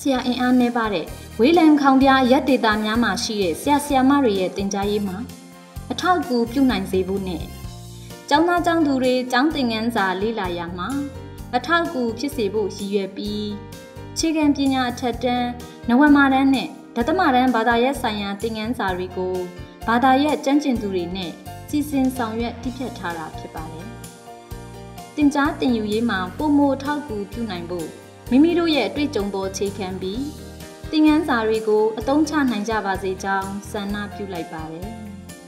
ရာအင်အားနည်းပါတဲ့ဝေးလံခေါင်ပြရက်ဒေတာများမှာရှိတဲ့ဆရာမတွေရဲ့သင်ကြားရေးမှာအထောက်အကူပြုနိုင်စေဖို့နဲ့ကျောင်းသားကျောင်းသူတွေကျောင်းသင်ခန်းစာလေ့လာရမှာအထောက်အကူဖြစ်စေဖို့ရည်ရွယ်ပြီးအခြေခံပညာအထက်တန်းနဝမာတန်းနဲ့ဒသမတန်းဘာသာရပ်ဆိုင်ရာသင်ခန်းစာတွေကိုဘာသာရပ်ကျမ်းကျင်သူတွေနဲ့စီစဉ်ဆောင်ရွက်တည်ဖြတ်ထားတာဖြစ်ပါတယ်။သင်ကြားသင်ယူရေးမှာပုံမထောက်ကူပြုနိုင်ဖို့မိမိတို့ရဲ့အတွေ့အကြုံပေါ်အခြေခံပြီးသင်ခန်းစာတွေကိုအသုံးချနိုင်ကြပါစေကြောင်းဆန္ဒပြုလိုက်ပါတယ်။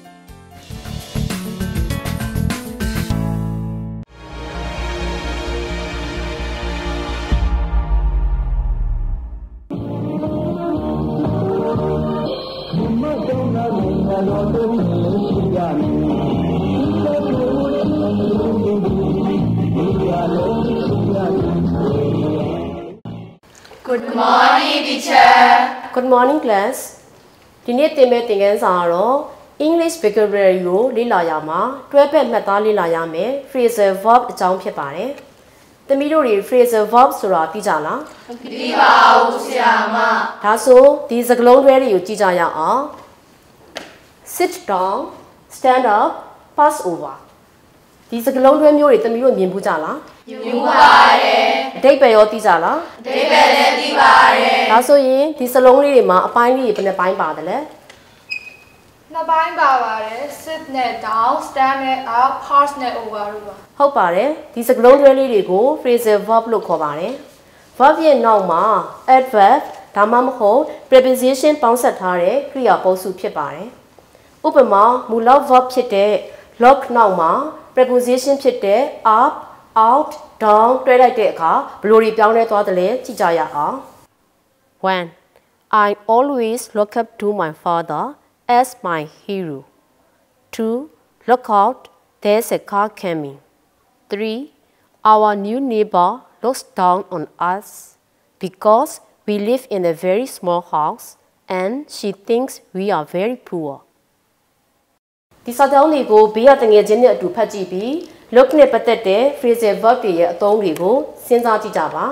Good morning, teacher. Good morning, class. ဒီနေ့သင်မယ့်သင်ခန်းစာကတော့ English vocabulary ကိုလေ့လာရမှာတွဲဖက်မှတ်သားလေ့လာရမယ် phrasal verb အကြောင်းဖြစ်ပါတယ်။သမီးတို့တွေ phrasal verb ဆိုတာသိကြလား။မသိပါဘူးဆရာမ။ဒါဆိုဒီစကားလုံးတွဲတွေကိုကြည့်ကြရအောင်။ Sit down, stand up, pass over. ဒီစကားလုံးတွဲမျိုးတွေသမီးတို့မြင်ဘူးကြလား။မြင်ပါတယ်။အဓိပ္ပာယ်ရောသိကြလား။အဓိပ္ပာယ်လည်းသိပါတယ်။ဒါဆိုရင်ဒီစလုံးလေးတွေမှာအပိုင်းလေးတွေဘယ်နှပိုင်းပါတယ်လဲ။နှစ်ပိုင်းပါပါတယ်။ sit နဲ့ down, stand နဲ့ up, pass နဲ့ over တို့ပါ။ဟုတ်ပါတယ်။ဒီစကားလုံးတွဲလေးတွေကို phrasal verb လို့ခေါ်ပါတယ်။ verb ရဲ့နောက်မှာ adverb ဒါမှမဟုတ် preposition ပေါင်းစပ်ထားတဲ့ကရိယာပုစုဖြစ်ပါတယ်။ဥပမာမူလ verb ဖြစ်တဲ့ look နောက်မှာ preposition ဖြစ်တဲ့ up, out, down တွဲလိုက်တဲ့အခါဘယ်လိုတွေပြောင်းလဲသွားသလဲကြည့်ကြရအောင်။ 1. I always look up to my father as my hero. 2. Look out, there's a car coming. 3. Our new neighbor looks down on us because we live in a very small house and she thinks we are very poor. ဒီစာကြောင်းတွေကိုဘေးကတငယ်ချင်းနဲ့အတူဖတ်ကြည့်ပြီး look နဲ့ပတ်သက်တဲ့ phrasal verb တွေရဲ့အသုံးတွေကိုစဉ်းစားကြည့်ကြပါ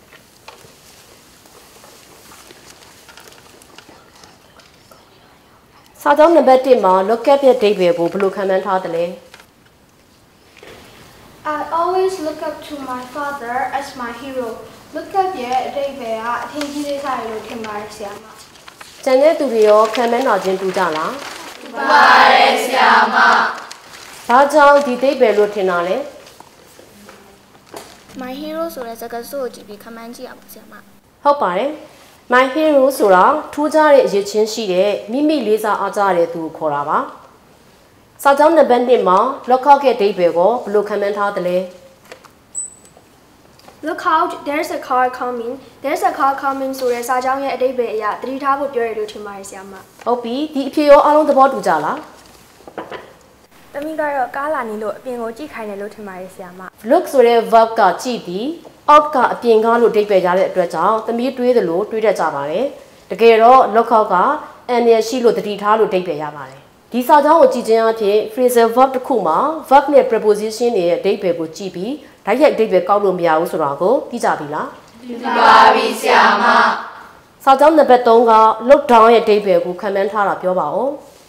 စာကြောင်းနံပါတ်1မှာ look up ရဲ့အဓိပ္ပာယ်ကိုဘယ်လိုခန့်မှန်းထားသလဲ I always look up to my father as my hero. Look up ရဲ့အဓိပ္ပာယ်ကအထင်ကြီးလေးစားရလို့ထင်ပါတယ်ဆရာမ။ကျန်တဲ့သူတွေရောခန့်မှန်းတာချင်းတူကြလား။တူပါတယ်ဆရာမ။ဘာကြောင့်ဒီအဓိပ္ပာယ်လို့ထင်တာလဲ My hero ဆိုတဲ့စကားစုကိုကြည့်ပြီးခန့်မှန်းကြည့်ရပါဆရာမ။ဟုတ်ပါတယ်။ My hero ဆိုတာထူးခြားတဲ့အရေးချင်းရှိတဲ့မိမိလေးစားအားကြတဲ့သူကိုခေါ်တာပါ။စာကြောင်းနံပါတ်1မှာ look out ရဲ့အဓိပ္ပာယ်ကိုဘယ်လိုခန့်မှန်းထားသလဲ Look out, there's a car coming. There's a car coming ဆိုတဲ့စာကြောင်းရဲ့အဓိပ္ပာယ်အရသတိထားဖို့ပြောရလို့ထင်ပါတယ်ဆရာမဟုတ်ပြီဒီအဖြေရောအားလုံးသဘောတူကြလားတမီးကတော့ကားလာနေလို့အပြင်ကိုကြည့်ခိုင်းတယ်လို့ထင်ပါတယ်ဆရာမ look ဆိုတဲ့ verb ကကြည့်ပြီး out ကအပြင်ကားလို့အဓိပ္ပာယ်ရတဲ့အတွက်ကြောင့်တမီးတွေးသလိုတွေးတတ်ကြပါတယ်တကယ်တော့ look out ကအန်ရရှိလို့သတိထားလို့အဓိပ္ပာယ်ရပါတယ်ဒီစာကြောင်းကိုကြည့်ခြင်းအပြင် phrasal verb တစ်ခုမှာ verb နဲ့ preposition တွေရဲ့အဓိပ္ပာယ်ကိုကြည့်ပြီးဓာတ်ရိုက်အဓိပ္ပာယ်ကောက်လို့မရဘူးဆိုတာကိုသိကြပြီလားသိပါပြီဆရာမစာကြောင်းနံပါတ်3က look down ရဲ့အဓိပ္ပာယ်ကိုခန့်မှန်းထားတာပြောပါဦး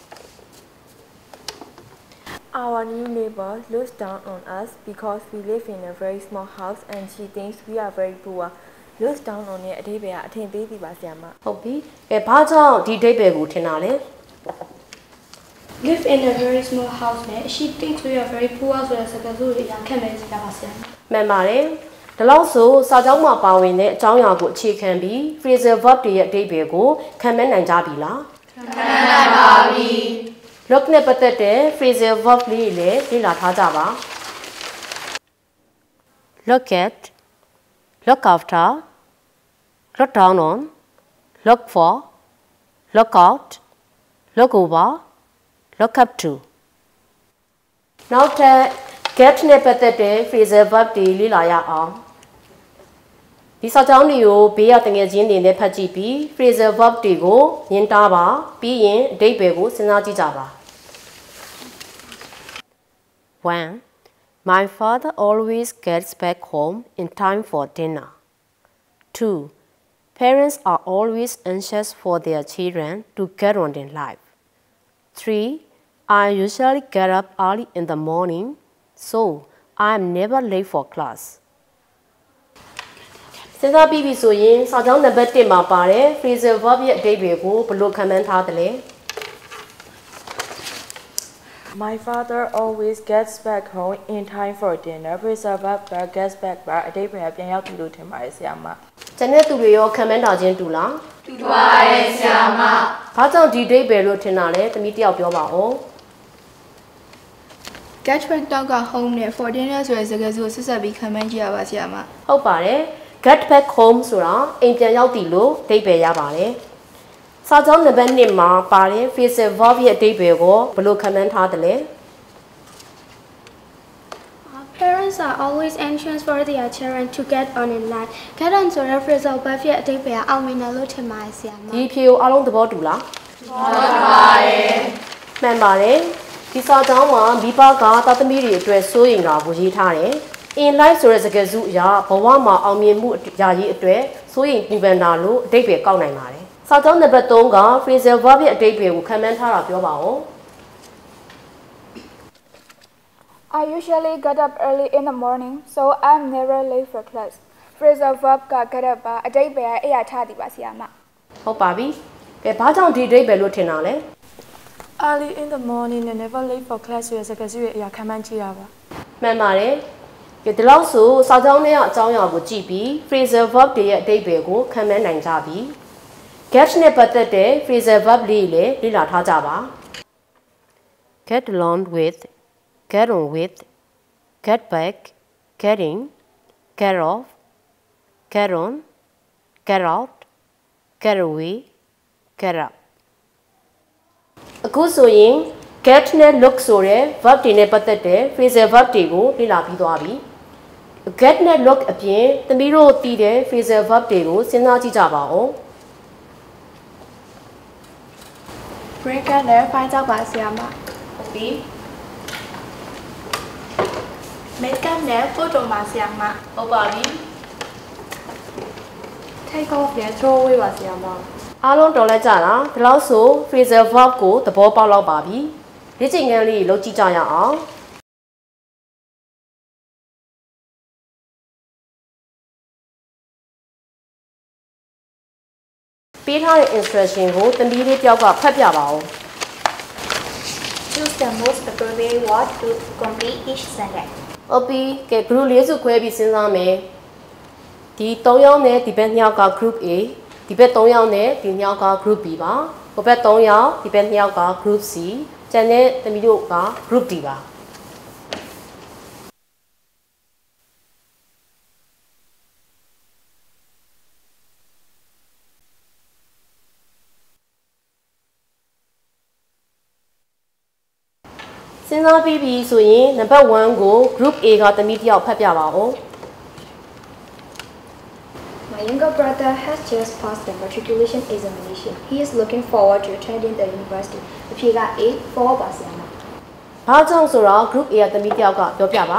Our new neighbor looks down on us because we live in a very small house and she thinks we are very poor. Looks down on ရဲ့အဓိပ္ပာယ်ကအထင်သေးသည်ပါဆရာမဟုတ်ပြီဘာကြောင့်ဒီအဓိပ္ပာယ်ကိုထင်တာလဲ Live in a very small house နဲ့ she thinks we are very poor ဆိုတဲ့စကားစုတွေအရင်ခန့်မှန်းကြည့်ကြပါဆရာမှန်ပါတယ်ဒါလို့ဆိုစာကြောင်းမှာပါဝင်တဲ့အကြောင်းအရာကိုအခြေခံပြီး phrasal verb တွေရဲ့အဓိပ္ပာယ်ကိုခန့်မှန်းနိုင်ကြပြီလားခန့်မှန်းနိုင်ပါပြီ look နဲ့ပတ်သက်တဲ့ phrasal verb လေးတွေလည်းလေ့လာထားကြပါ look at look after look down on look for look out look over look up to နောက်ထပ် get နဲ့ပတ်သက်တဲ့ phrasal verb တွေလေ့လာရအောင်ဒီစာကြောင်းတွေကိုဘေးရတငယ်ချင်းတွေနဲ့ဖတ်ကြည့်ပြီး phrasal verb တွေကိုမြင်တာပါပြီးရင်အဓိပ္ပာယ်ကိုစဉ်းစားကြည့်ကြပါ 1. My father always gets back home in time for dinner. 2. Parents are always anxious for their children to get on in life. 3. I usually get up early in the morning, so I am never late for class. စဉ်းစားပြီးပြီဆိုရင်စာကြောင်းနံပါတ်1မှာပါတဲ့ phrasal verb ရဲ့အဓိပ္ပာယ်ကိုဘယ်လိုခန့်မှန်းထားသလဲ My father always gets back home in time for dinner. Phrasal verb gets back အဓိပ္ပာယ်ပြန်ရောက်ပြီလို့ထင်ပါတယ်ဆရာမကျန်တဲ့သူတွေရောခန့်မှန်းတာချင်းတူလားတူပါတယ်ဆရာမဘာကြောင့်ဒီအဓိပ္ပာယ်လို့ထင်တာလဲသမီးတယောက်ပြောပါဦး Get back တောက်က home နဲ့ for dinner ဆိုတဲ့စကားစုကိုဆက်ဆက်ပြီးခံမှန်းကြည့်ရပါဆရာမဟုတ်ပါတယ် get back home ဆိုတာအိမ်ပြန်ရောက်ပြီလို့အဓိပ္ပာယ်ရပါတယ်စာကြောင်းနံပါတ်1မှာပါတဲ့ phrasal verb ရဲ့အဓိပ္ပာယ်ကိုဘယ်လိုခန့်မှန်းထားသလဲ Parents are always anxious for their children to get on in life. Get on ဆိုတဲ့ phrasal verb ရဲ့အဓိပ္ပာယ်အောင်မြင်တယ်လို့ထင်ပါတယ်ဆရာမဒီအဖြေကိုအားလုံးသဘောတူလားဟုတ်ပါတယ်မှန်ပါတယ်ဒီစာကြောင်းမှာမိဘကသားသမီးတွေအတွက်စိုးရိမ်တာကိုရေးထားတယ် in life ဆိုတဲ့စကားစုအရာဘဝမှာအောင်မြင်မှုအရာကြီးအတွက်စိုးရိမ်ပူပန်တာလို့အဓိပ္ပာယ်ကောက်နိုင်ပါတယ်စာကြောင်းနံပါတ်3က phrasal verb ရဲ့အဓိပ္ပာယ်ကိုခန့်မှန်းထားတာပြောပါဦး I usually get up early in the morning, so I'm never late for class. Phrasal verb က get up ပါအဓိပ္ပာယ်အဲ့ရထားသည်ပါဆရာမဟုတ်ပါပြီကဲဘာကြောင့်ဒီအဓိပ္ပာယ်လို့ထင်တာလဲ Early in the morning and never late for class ဆိုတဲ့စကားစုရဲ့အရာခံမှန်းကြည့်ရပါမှန်ပါတယ်ကဲဒီလောက်ဆိုစာကြောင်းထဲကအကြောင်းအရာကိုကြည့်ပြီး phrasal verb တွေရဲ့အဓိပ္ပာယ်ကိုခန့်မှန်းနိုင်ကြပြီ get နဲ့ပတ်သက်တဲ့ phrasal verb လေးလည်းလေ့လာထားကြပါ get along with get on with get back get in get off get on get out get away get up အခုဆိုရင် get နဲ့ look ဆိုတဲ့ verb တွေနဲ့ပတ်သက်တဲ့ phrasal verb တွေကိုလေ့လာပြီးသွားပြီ get နဲ့ look အပြင်သမီးတို့သိတဲ့ phrasal verb တွေကိုစဉ်းစားကြည့်ကြပါဦး break နဲ့ find ကြောက်ပါဆရာမဟုတ်ပြီ make up နဲ့ photo ပါဆရာမဟုတ်ပါပြီ take off နဲ့ throw away ပါဆရာမအားလုံးတော်လိုက်ကြတာဒီလောက်ဆို phrasal verb ကိုသဘောပေါက်လောက်ပါပြီလေ့ကျင့်ခန်းလေးလုပ်ကြည့်ကြရအောင်ပေးထားတဲ့ instruction ကိုသမီးလေးတယောက်ကဖတ်ပြပါဦး Choose the most appropriate word to complete each sentence. ဟုတ်ပြီကဲ group လေးစုခွဲပြီးစဉ်းစားမယ်ဒီ3ယောက်နဲ့ဒီဘက်2ယောက်က group A ဒီဘက်3ယောက်နဲ့ဒီ2ယောက်က group B ပါဟိုဘက်3ယောက်ဒီဘက်2ယောက်က group C ကျန်တဲ့သမီးတို့က group D ပါစဉ်းစားပြီးပြီဆိုရင်နံပါတ်1ကို group A ကသမီးတယောက်ဖတ်ပြပါဦး My younger brother has just passed the matriculation examination. He is looking forward to attending the university. အဖြေက A forward ပါဆရာမဘာကြောင့်ဆိုတော့ group A ကသမီးတယောက်ကပြောပြပါ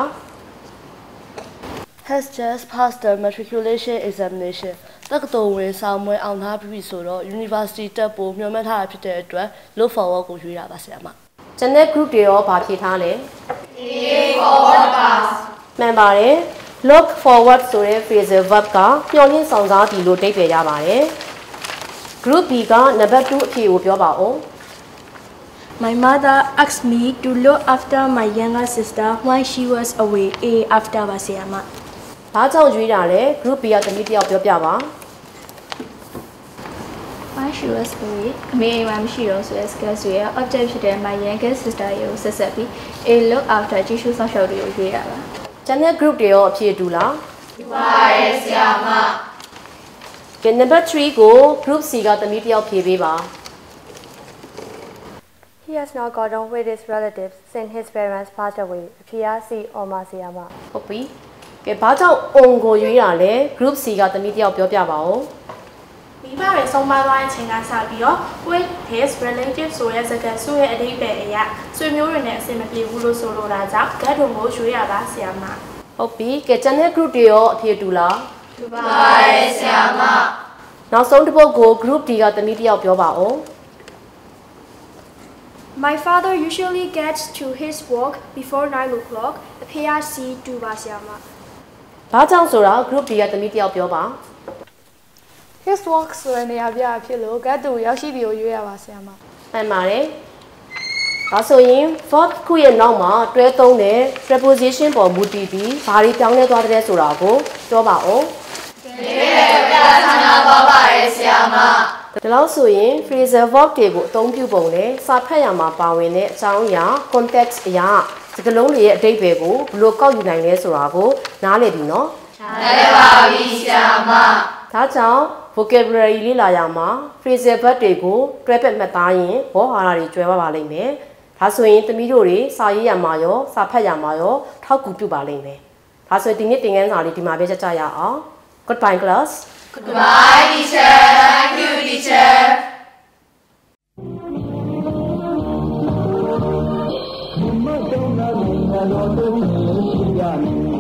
has just passed the matriculation examination တက္ကသိုလ်ဝင်စာမွေးအောင်ထားပြီဆိုတော့ university တက်ဖို့မျှော်မှန်းထားတာဖြစ်တဲ့အတွက် look forward ကိုရွေးတာပါဆရာမကျန်တဲ့ group တွေရောဗာဖြေထားလဲ A forward pass မှန်ပါတယ် look forward ဆိုတဲ့ phrasal verb ကမျှော်လင့်ဆောင်စားသည်လို့အဓိပ္ပာယ်ရပါတယ် group B ကနံပါတ်2အဖြေကိုပြောပါဦး My mother asked me to look after my younger sister when she was away. A after ပါဆရာမဘာကြောင့်ရွေးတာလဲ group B ကသမီးတယောက်ပြောပြပါ when she was away အမေအိမ်မှာမရှိတော့ဆိုတဲ့စကားစုရဲ့ object ဖြစ်တဲ့ my younger sister ရေကိုဆက်ဆက်ပြီး A look after ကြည့်ရှုဆောင်ရှောက်တွေကိုရွေးရပါကျန်တဲ့ group တွေရောအဖြေတူလားတူပါတယ်ဆရာမကဲ number 3ကို group C ကသမီးတယောက်ဖြေပေးပါ He has not got on with his relatives since his parents passed away. အဖြေက C အော်မဆရာမဟုတ်ပြီကဲဘာကြောင့် on ကိုရွေးတာလဲ group C ကသမီးတယောက်ပြောပြပါဦးမိဘတွေဆုံးမသွားတဲ့အချိန်ကစပြီးတော့ with his relatives ဆိုတဲ့စကားစုရဲ့အဓိပ္ပာယ်အရဆွေမျိုးတွေနဲ့အဆင်မပြေဘူးလို့ဆိုလိုတာကြောင့် get on ကိုရွေးရပါဆရာမဟုတ်ပြီကဲကျန်တဲ့ group တွေရောအဖြေတူလားတူပါတယ်ဆရာမနောက်ဆုံးတစ်ပုဒ်ကို group D ကသမီးတစ်ယောက်ပြောပါဦး My father usually gets to his work before 9 o'clock. အဖေကစီတူပါဆရာမဘာကြောင့်ဆိုတာ group D ကသမီးတစ်ယောက်ပြောပါ His work ဆိုတဲ့နေရာပြဖြစ်လို့ get to ရောက်ရှိပြီကိုရွေးရပါဆရာမမှန်ပါတယ်ဒါဆိုရင် verb ခုရဲ့နောက်မှာတွဲသုံးတဲ့ preposition ပေါ်မူတည်ပြီးဘာတွေပြောင်းလဲသွားတဲ့ဆိုတာကိုပြောပါဦးဒီလေပြဆန္ဒသွားပါရဲ့ဆရာမဒါလို့ဆိုရင် phrasal verb တွေကိုအသုံးပြုပုံနဲ့စာဖတ်ရမှာပါဝင်တဲ့အကြောင်းအရာ context အရာစကားလုံးတွေရဲ့အဓိပ္ပာယ်ကိုဘယ်လိုကောက်ယူနိုင်လဲဆိုတာကိုနားလည်ပြီနော်နားလည်ပါပြီဆရာမဒါကြောင့် vocabulary လေ့လာရမှာ phrasal verb တွေကိုတွဲဖက်မှတ်သားရင်ဘောဟာရတွေကျွဲပါလိမ့်မယ်ဒါဆိုရင်သမီးတို့တွေစာရေးရမှာရောစာဖတ်ရမှာရောထောက်ကူပြုပါလိမ့်မယ်ဒါဆိုရင်ဒီနေ့သင်ခန်းစာလေးဒီမှာပဲကြရအောင် Goodbye class Goodbye teacher thank you teacher မတ်တော်နာမည်တော်တို့ရှိကြမည်